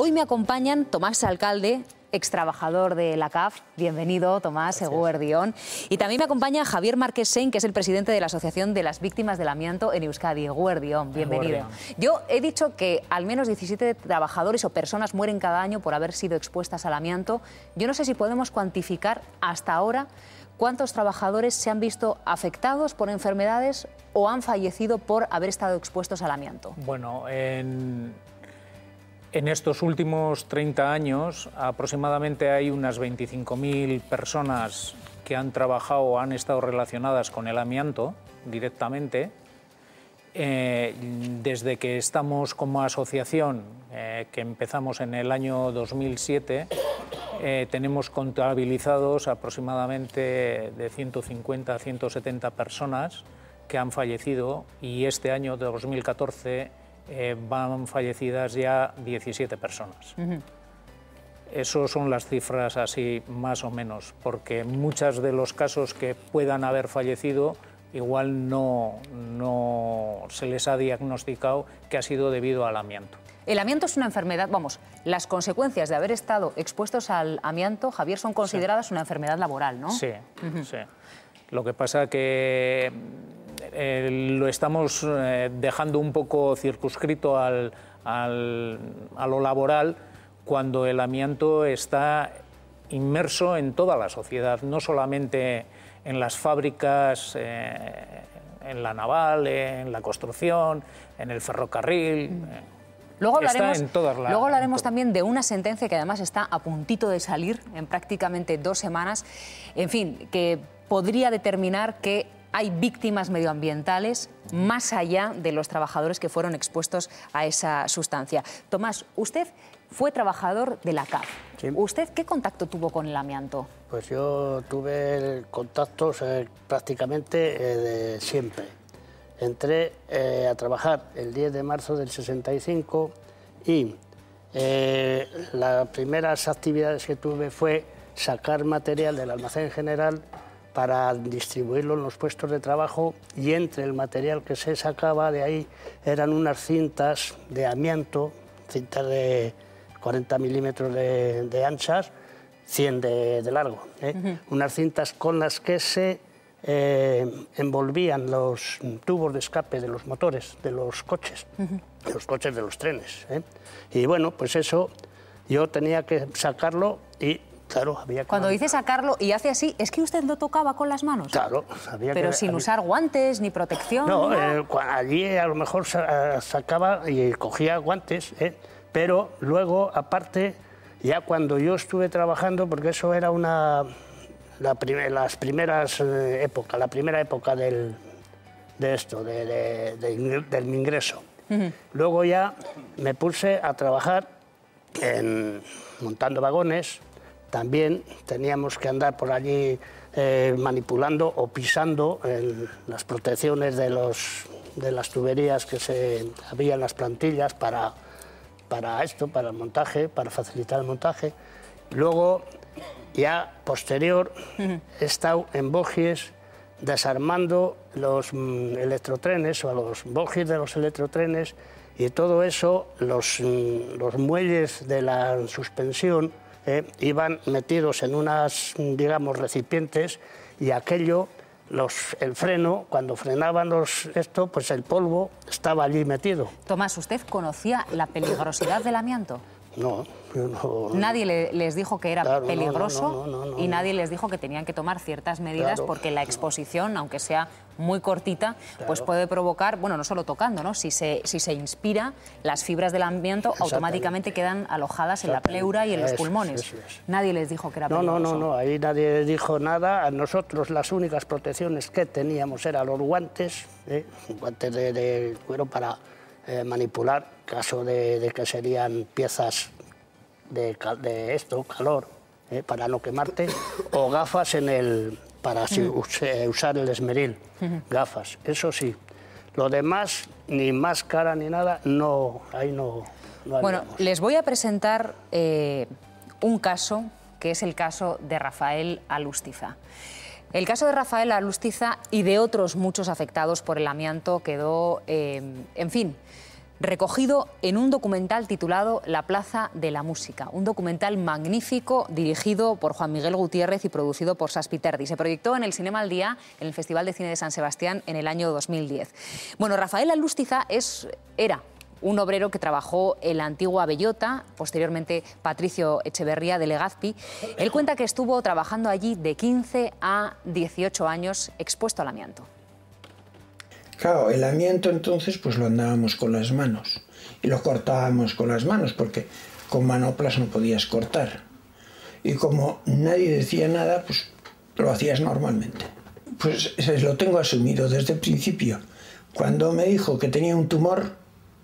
Hoy me acompañan Tomás Alcalde, extrabajador de la CAF. Bienvenido, Tomás Eguerdión. Y también me acompaña Javier Márquez Sein, que es el presidente de la Asociación de las Víctimas del Amianto en Euskadi. Eguerdión, bienvenido. Yo he dicho que al menos 17 trabajadores o personas mueren cada año por haber sido expuestas al amianto. Yo no sé si podemos cuantificar hasta ahora cuántos trabajadores se han visto afectados por enfermedades o han fallecido por haber estado expuestos al amianto. Bueno, en estos últimos 30 años aproximadamente hay unas 25.000 personas que han trabajado o han estado relacionadas con el amianto directamente. Desde que estamos como asociación, que empezamos en el año 2007, tenemos contabilizados aproximadamente de 150 a 170 personas que han fallecido, y este año de 2014 van fallecidas ya 17 personas. Esas son las cifras así más o menos, porque muchos de los casos que puedan haber fallecido igual no se les ha diagnosticado que ha sido debido al amianto. El amianto es una enfermedad, vamos, las consecuencias de haber estado expuestos al amianto, Javier, son consideradas una enfermedad laboral, ¿no? Sí, sí. Lo que pasa que lo estamos dejando un poco circunscrito a lo laboral, cuando el amianto está inmerso en toda la sociedad, no solamente en las fábricas, en la naval, en la construcción, en el ferrocarril. Luego hablaremos también de una sentencia que además está a puntito de salir en prácticamente 2 semanas, en fin, que podría determinar que hay víctimas medioambientales más allá de los trabajadores que fueron expuestos a esa sustancia. Tomás, usted fue trabajador de la CAF. Sí. ¿Usted qué contacto tuvo con el amianto? Pues yo tuve contactos prácticamente de siempre. Entré a trabajar el 10 de marzo del 65 y las primeras actividades que tuve fue sacar material del almacén general para distribuirlo en los puestos de trabajo, y entre el material que se sacaba de ahí eran unas cintas de amianto, cintas de 40 milímetros de anchas, 100 de largo, unas cintas con las que se envolvían los tubos de escape de los motores de los coches, de los coches de los trenes. Y bueno, pues eso yo tenía que sacarlo y claro, había que... Cuando dice sacarlo y hace así, ¿es que usted lo tocaba con las manos? Claro, había pero que... sin usar guantes ni protección. No, allí a lo mejor sacaba y cogía guantes, pero luego, aparte, ya cuando yo estuve trabajando, porque eso era la primera época del mi ingreso. Luego ya me puse a trabajar montando vagones. También teníamos que andar por allí manipulando o pisando las protecciones de las tuberías que había en las plantillas para el montaje, para facilitar el montaje. Luego, ya posterior, he estado en bogies desarmando los electrotrenes o los bogies de los electrotrenes, y todo eso, los muelles de la suspensión iban metidos en unas, digamos, recipientes, y aquello, el freno, cuando frenaban pues el polvo estaba allí metido. Tomás, ¿usted conocía la peligrosidad del amianto? No, yo no. Nadie les dijo que era peligroso, no, y nadie les dijo que tenían que tomar ciertas medidas, porque la exposición, aunque sea muy cortita, pues puede provocar, bueno, no solo tocando, ¿no? Si se inspira, las fibras del amianto automáticamente quedan alojadas en la pleura y en los pulmones. Eso es. Nadie les dijo que era peligroso. No, ahí nadie dijo nada. A nosotros las únicas protecciones que teníamos eran los guantes, guantes de cuero para manipular, caso de que serían piezas de calor, para no quemarte, o gafas para usar el esmeril, gafas, eso sí. Lo demás, ni máscara ni nada, ahí no Bueno, les voy a presentar un caso, que es el caso de Rafael Alustiza. El caso de Rafael Alustiza y de otros muchos afectados por el amianto quedó, en fin, recogido en un documental titulado La Plaza de la Música, un documental magnífico dirigido por Juan Miguel Gutiérrez y producido por Saspiterdi. Se proyectó en el Cinema al Día, en el Festival de Cine de San Sebastián, en el año 2010. Bueno, Rafael Alústiza era un obrero que trabajó en la antigua Bellota, posteriormente Patricio Echeverría de Legazpi. Él cuenta que estuvo trabajando allí de 15 a 18 años expuesto al amianto. Claro, el amianto entonces pues lo andábamos con las manos y lo cortábamos con las manos porque con manoplas no podías cortar. Y como nadie decía nada, pues lo hacías normalmente. Pues lo tengo asumido desde el principio. Cuando me dijo que tenía un tumor,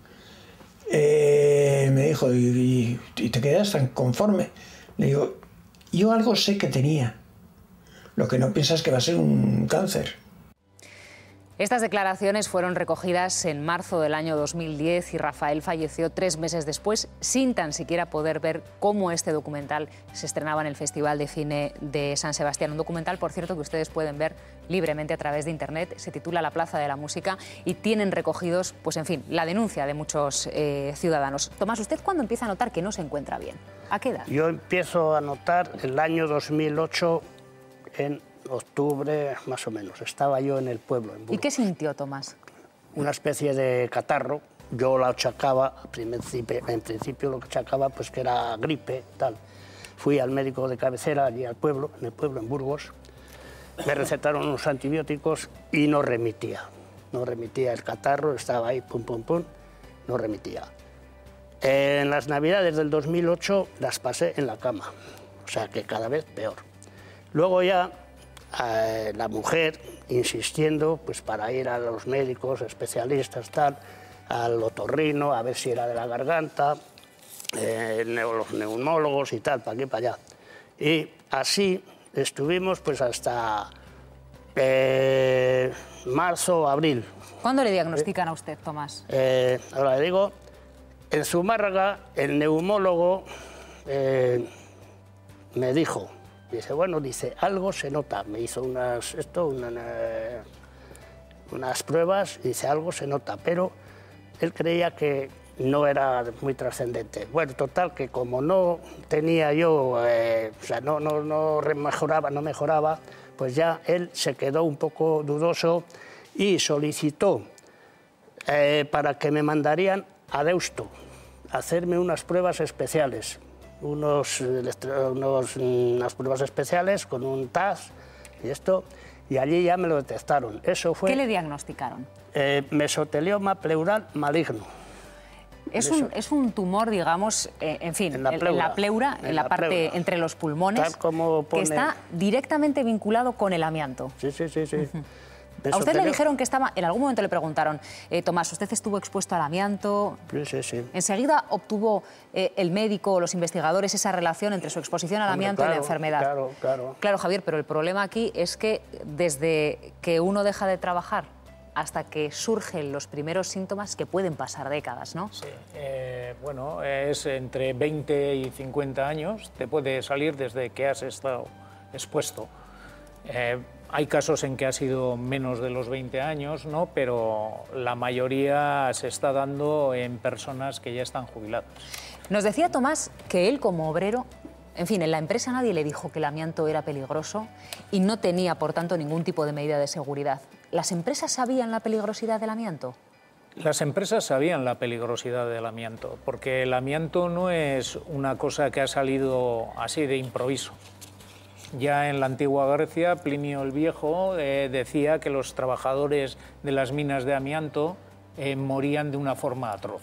me dijo, ¿y te quedas tan conforme? Le digo, yo algo sé que tenía. Lo que no piensas que va a ser un cáncer. Estas declaraciones fueron recogidas en marzo del año 2010 y Rafael falleció 3 meses después, sin tan siquiera poder ver cómo este documental se estrenaba en el Festival de Cine de San Sebastián. Un documental, por cierto, que ustedes pueden ver libremente a través de Internet. Se titula La Plaza de la Música y tienen recogidos, pues en fin, la denuncia de muchos ciudadanos. Tomás, ¿usted cuándo empieza a notar que no se encuentra bien? ¿A qué edad? Yo empiezo a notar el año 2008 en octubre, más o menos. Estaba yo en el pueblo, en Burgos. ¿Y qué sintió, Tomás? Una especie de catarro. Yo la achacaba, en principio lo que achacaba, pues que era gripe, tal. Fui al médico de cabecera, allí al pueblo, en Burgos. Me recetaron unos antibióticos y no remitía. No remitía el catarro, estaba ahí, pum, pum, pum, no remitía. En las Navidades del 2008 las pasé en la cama, o sea que cada vez peor. Luego ya la mujer insistiendo pues para ir a los médicos especialistas tal, al otorrino a ver si era de la garganta, los neumólogos y tal, para aquí para allá. Y así estuvimos pues hasta marzo, abril. ¿Cuándo le diagnostican a usted, Tomás? Ahora le digo, en Zumárraga el neumólogo me dijo, dice, bueno, dice, algo se nota. Me hizo unas pruebas y dice, algo se nota, pero él creía que no era muy trascendente. Bueno, total, que como no tenía yo, o sea, no mejoraba, pues ya él se quedó un poco dudoso y solicitó para que me mandarían a Deusto a hacerme unas pruebas especiales. Unas pruebas especiales con un TAS y esto, y allí ya me lo detectaron. Eso fue. ¿Qué le diagnosticaron? Mesotelioma pleural maligno. Es un tumor, digamos, en fin, en la pleura, en la parte entre los pulmones, tal como pone, que está directamente vinculado con el amianto. Sí. A usted le dijeron que estaba, en algún momento le preguntaron, Tomás, ¿usted estuvo expuesto al amianto? Sí. ¿Enseguida obtuvo el médico o los investigadores esa relación entre su exposición al amianto y la enfermedad? Claro. Claro, Javier, pero el problema aquí es que desde que uno deja de trabajar hasta que surgen los primeros síntomas, que pueden pasar décadas, ¿no? Sí, bueno, es entre 20 y 50 años, te puede salir desde que has estado expuesto. Hay casos en que ha sido menos de los 20 años, ¿no? Pero la mayoría se está dando en personas que ya están jubiladas. Nos decía Tomás que él como obrero, en fin, en la empresa nadie le dijo que el amianto era peligroso y no tenía, por tanto, ningún tipo de medida de seguridad. ¿Las empresas sabían la peligrosidad del amianto? Las empresas sabían la peligrosidad del amianto, porque el amianto no es una cosa que ha salido así de improviso. Ya en la antigua Grecia, Plinio el Viejo decía que los trabajadores de las minas de amianto morían de una forma atroz.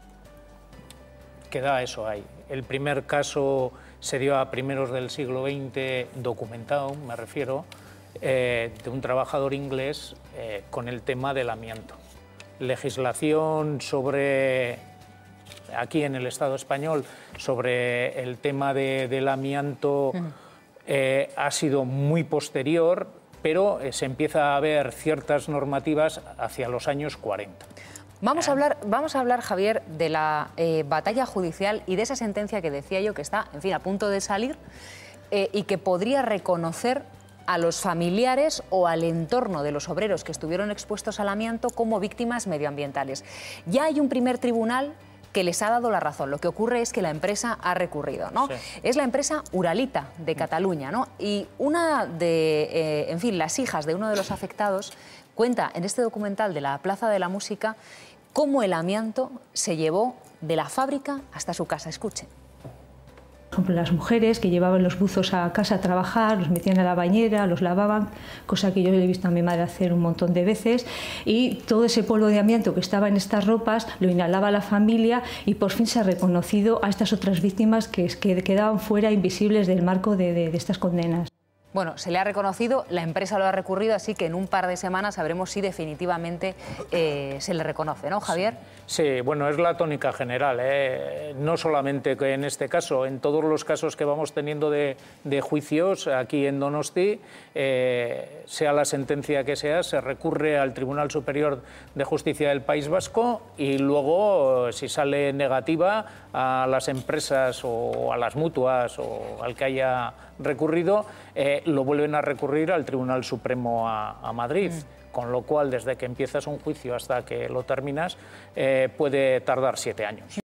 Queda eso ahí. El primer caso se dio a primeros del siglo XX, documentado, me refiero, de un trabajador inglés con el tema del amianto. Legislación sobre, aquí en el Estado español, sobre el tema del amianto ha sido muy posterior, pero se empieza a ver ciertas normativas hacia los años 40. Vamos a hablar, Javier, de la batalla judicial y de esa sentencia que decía yo que está, en fin, a punto de salir y que podría reconocer a los familiares o al entorno de los obreros que estuvieron expuestos al amianto como víctimas medioambientales. Ya hay un primer tribunal que les ha dado la razón. Lo que ocurre es que la empresa ha recurrido, ¿no? Sí. Es la empresa Uralita de Cataluña, ¿no? Y una de, en fin, las hijas de uno de los afectados cuenta en este documental de la Plaza de la Música cómo el amianto se llevó de la fábrica hasta su casa. Escuchen. Por ejemplo, las mujeres que llevaban los buzos a casa a trabajar, los metían a la bañera, los lavaban, cosa que yo he visto a mi madre hacer un montón de veces, y todo ese polvo de amianto que estaba en estas ropas lo inhalaba la familia y por fin se ha reconocido a estas otras víctimas que quedaban fuera, invisibles del marco de estas condenas. Bueno, se le ha reconocido, la empresa lo ha recurrido, así que en un par de semanas sabremos si definitivamente se le reconoce, ¿no, Javier? Sí, bueno, es la tónica general, no solamente en este caso, en todos los casos que vamos teniendo de juicios aquí en Donosti, sea la sentencia que sea, se recurre al Tribunal Superior de Justicia del País Vasco y luego, si sale negativa, a las empresas o a las mutuas o al que haya recurrido, lo vuelven a recurrir al Tribunal Supremo a Madrid. Con lo cual, desde que empiezas un juicio hasta que lo terminas, puede tardar 7 años.